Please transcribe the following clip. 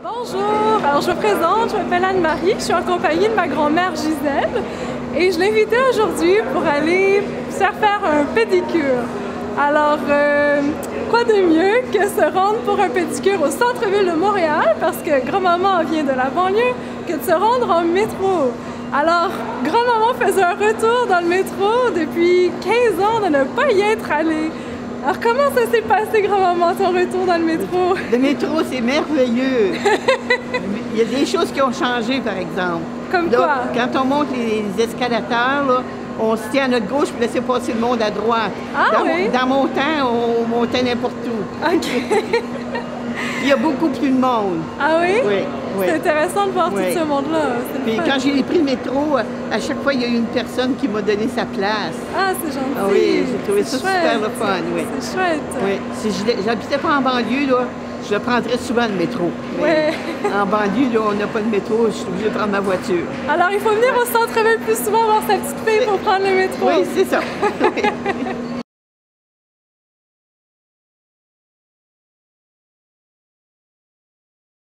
Bonjour, alors je me présente, je m'appelle Anne-Marie, je suis en compagnie de ma grand-mère Gisèle et je l'invitais aujourd'hui pour aller se faire un pédicure. Alors, quoi de mieux que se rendre pour un pédicure au centre-ville de Montréal, parce que grand-maman vient de la banlieue, que de se rendre en métro. Alors, grand-maman faisait un retour dans le métro depuis 15 ans de ne pas y être allée. Alors, comment ça s'est passé, grand-maman, ton retour dans le métro? Le métro, c'est merveilleux. Il y a des choses qui ont changé, par exemple. Comme là, quoi? Quand on monte les escalators, là, on se tient à notre gauche pour laisser passer le monde à droite. Ah oui? Dans mon temps, on montait n'importe où. OK. Il y a beaucoup plus de monde. Ah oui? Oui, oui. C'est intéressant de voir Oui. tout ce monde-là. Puis quand j'ai pris le métro, à chaque fois, il y a eu une personne qui m'a donné sa place. Ah, c'est gentil. Ah oui, j'ai trouvé ça chouette. super le fun, oui. C'est chouette. Oui. Si j'habitais pas en banlieue, là, je prendrais souvent le métro. Mais en banlieue, là, on n'a pas de métro, je suis obligée de prendre ma voiture. Alors, il faut venir au centre-ville plus souvent voir sa petite fille pour prendre le métro. Oui, c'est ça. Oui.